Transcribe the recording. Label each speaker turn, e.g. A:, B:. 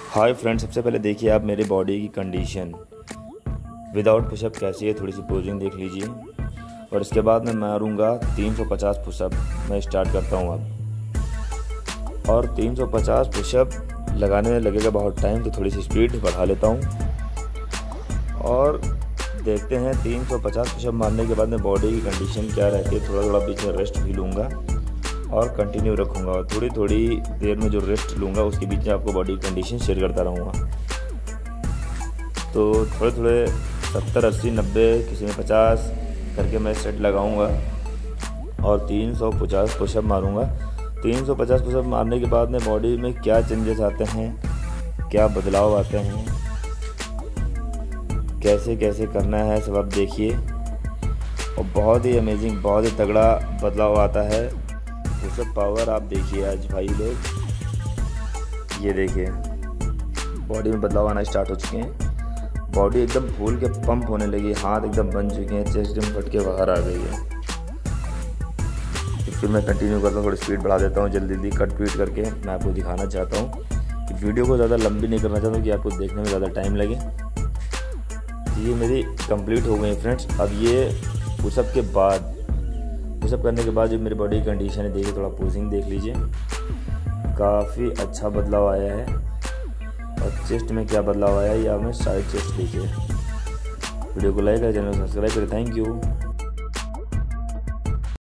A: Hi friends, सबसे पहले देखिए आप मेरे बॉडी की कंडीशन विदाउट पुशअप कैसी है। थोड़ी सी पोजिंग देख लीजिए और इसके बाद मैं मारूंगा 350 पुशअप। मैं स्टार्ट करता हूँ अब। और 350 पुशअप लगाने में लगेगा बहुत टाइम, तो थोड़ी सी स्पीड बढ़ा लेता हूँ और देखते हैं 350 पुशअप मारने के बाद में बॉडी की कंडीशन क्या रहती है। थोड़ा थोड़ा बीच में रेस्ट भी लूँगा और कंटिन्यू रखूँगा, और थोड़ी थोड़ी देर में जो रेस्ट लूँगा उसके बीच में आपको बॉडी कंडीशन शेयर करता रहूँगा। तो थोड़े थोड़े 70, 80, 90, किसी में 50 करके मैं सेट लगाऊँगा और 350 पुशअप मारूँगा। 350 पुशअप मारने के बाद में बॉडी में क्या चेंजेस आते हैं, क्या बदलाव आते हैं, कैसे कैसे करना है, सब आप देखिए। और बहुत ही अमेजिंग, बहुत ही तगड़ा बदलाव आता है। पुशअप पावर आप देखिए आज भाई लोग, ये देखिए बॉडी में बदलाव आना स्टार्ट हो चुके हैं। बॉडी एकदम फूल के पंप होने लगी, हाथ एकदम बन चुके हैं, चेस्ट एकदम फट के बाहर आ गई है। तो फिर मैं कंटिन्यू करता हूँ, थोड़ी स्पीड बढ़ा देता हूँ जल्दी जल्दी कट पीट करके। मैं आपको दिखाना चाहता हूँ कि वीडियो को ज़्यादा लंबी नहीं करना चाहता हूँ कि आपको देखने में ज़्यादा टाइम लगे। ये मेरी कंप्लीट हो गई फ्रेंड्स। अब ये पुशअप के बाद, पुशअप करने के बाद जो मेरी बॉडी कंडीशन है, देखिए थोड़ा पोजिंग देख लीजिए, काफ़ी अच्छा बदलाव आया है। और चेस्ट में क्या बदलाव आया है, या मैं साइड चेस्ट देखिए। वीडियो को लाइक करें, चैनल को सब्सक्राइब करें। Thank you.